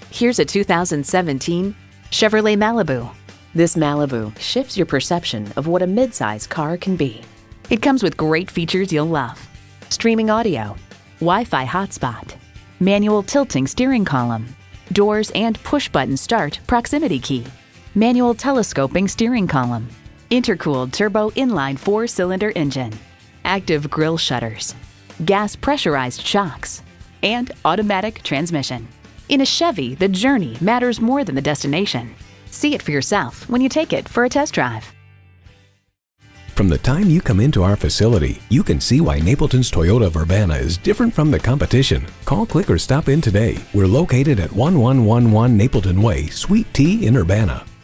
Here's a 2017 Chevrolet Malibu. This Malibu shifts your perception of what a midsize car can be. It comes with great features you'll love: streaming audio, Wi-Fi hotspot, manual tilting steering column, doors and push-button start proximity key, manual telescoping steering column, intercooled turbo inline 4-cylinder engine, active grille shutters, gas pressurized shocks, and automatic transmission. In a Chevy, the journey matters more than the destination. See it for yourself when you take it for a test drive. From the time you come into our facility, you can see why Napleton's Toyota of Urbana is different from the competition. Call, click, or stop in today. We're located at 1111 Napleton Way, Suite T in Urbana.